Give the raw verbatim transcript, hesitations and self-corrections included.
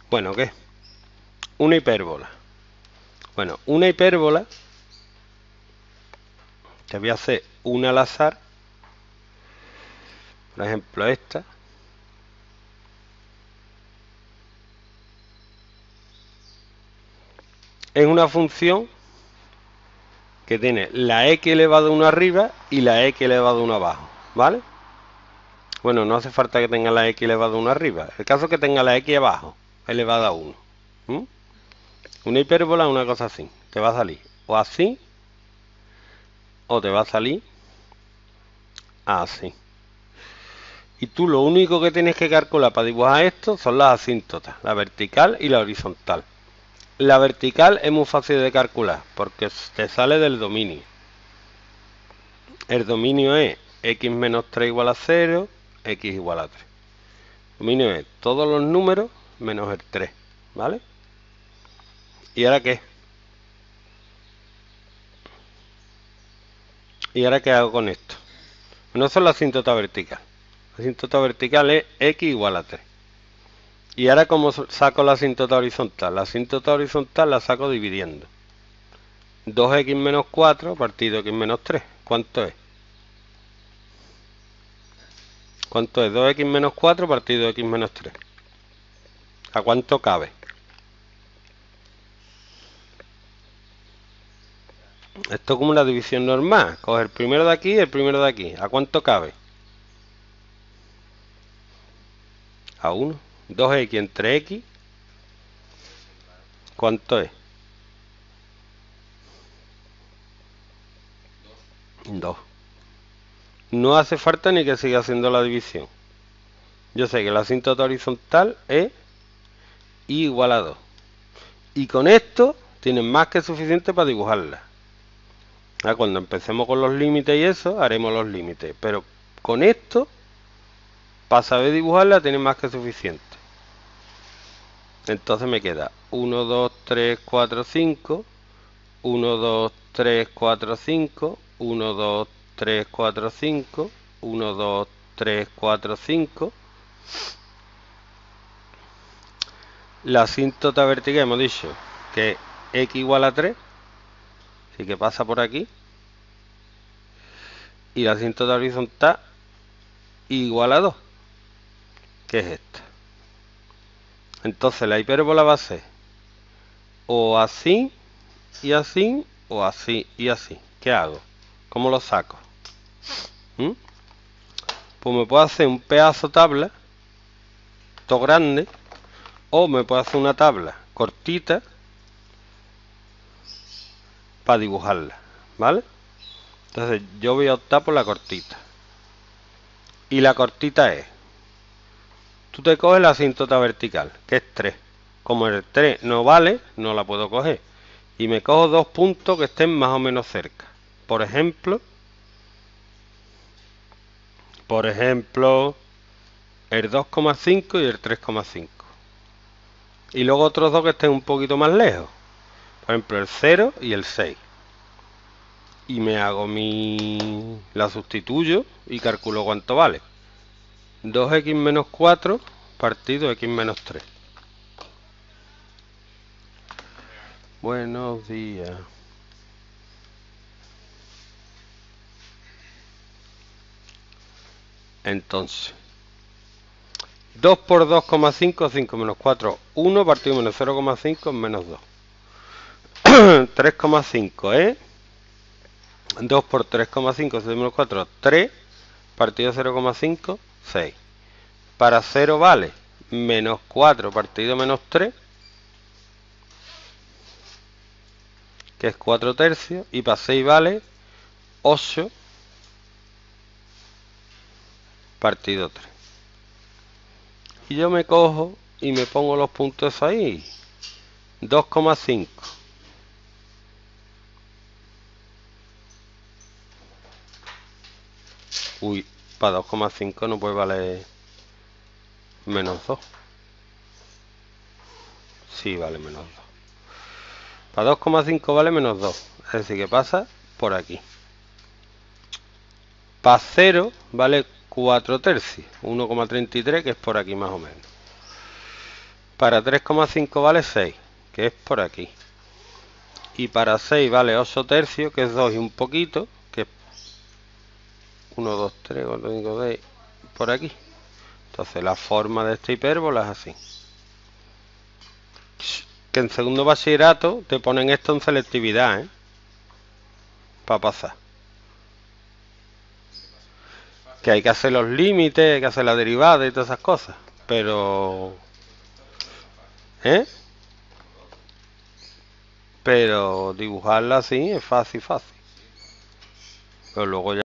Bueno, ¿qué? Una hipérbola. Bueno, una hipérbola, te voy a hacer una al azar. Por ejemplo, esta. Es una función que tiene la x elevado a uno arriba y la x elevado a uno abajo, ¿vale? Bueno, no hace falta que tenga la x elevado a uno arriba. El caso es que tenga la x abajo, elevada a uno. ¿Mm? Una hipérbola es una cosa así. Te va a salir o así, o te va a salir así. Y tú lo único que tienes que calcular para dibujar esto son las asíntotas, la vertical y la horizontal. La vertical es muy fácil de calcular porque te sale del dominio. El dominio es x menos tres igual a cero, x igual a tres. El dominio es todos los números menos el tres, ¿vale? ¿Y ahora qué? ¿Y ahora qué hago con esto? No son la asíntota vertical. La asíntota vertical es x igual a tres. ¿Y ahora cómo saco la asíntota horizontal? La asíntota horizontal la saco dividiendo. dos x menos cuatro partido x menos tres. ¿Cuánto es? ¿Cuánto es? dos x menos cuatro partido x menos tres. ¿A cuánto cabe? Esto es como una división normal. Coge el primero de aquí y el primero de aquí. ¿A cuánto cabe? A uno. dos x entre x. ¿Cuánto es? dos. No hace falta ni que siga haciendo la división. Yo sé que la asíntota horizontal es y igual a dos. Y con esto tienen más que suficiente para dibujarla. Ah, cuando empecemos con los límites y eso, haremos los límites. Pero con esto, para saber dibujarla, tienen más que suficiente. Entonces me queda uno, dos, tres, cuatro, cinco. uno, dos, tres, cuatro, cinco. uno, dos, tres, cuatro, cinco. uno, dos, tres, cuatro, cinco. La asíntota vertical hemos dicho que x igual a tres. Así que pasa por aquí. Y la asíntota horizontal igual a dos. Que es esta. Entonces la hipérbola va a ser o así y así o así y así. ¿Qué hago? ¿Cómo lo saco? ¿Mm? Pues me puedo hacer un pedazo tabla, todo grande, o me puedo hacer una tabla cortita para dibujarla, ¿vale? Entonces yo voy a optar por la cortita. Y la cortita es, tú te coges la asíntota vertical, que es tres. Como el tres no vale, no la puedo coger. Y me cojo dos puntos que estén más o menos cerca. Por ejemplo, por ejemplo, el dos coma cinco y el tres coma cinco. Y luego otros dos que estén un poquito más lejos. Por ejemplo, el cero y el seis. Y me hago mi... la sustituyo y calculo cuánto vale. dos x menos cuatro partido x menos tres. Buenos días. Entonces, dos por dos coma cinco, cinco menos cuatro, uno partido menos cero coma cinco menos dos. tres coma cinco, ¿eh? dos por tres coma cinco, seis menos cuatro, tres, partido cero coma cinco, seis. Para cero vale menos cuatro partido menos tres, que es cuatro tercios, y para seis vale ocho partido tres. Y yo me cojo y me pongo los puntos ahí. dos coma cinco. Uy, para dos coma cinco no puede valer menos dos. Sí, vale menos dos. Para dos coma cinco vale menos dos. Es decir, que pasa por aquí. Para cero vale cuatro tercios. uno coma treinta y tres, que es por aquí más o menos. Para tres coma cinco vale seis, que es por aquí. Y para seis vale ocho tercios, que es dos y un poquito, que es uno, dos, tres, cuatro, cinco, seis, por aquí. Entonces la forma de esta hipérbola es así. Que en segundo bachillerato te ponen esto en selectividad, ¿eh? Para pasar. Que hay que hacer los límites, hay que hacer la derivada y todas esas cosas. Pero... ¿Eh? Pero dibujarla así es fácil, fácil. Pero luego ya...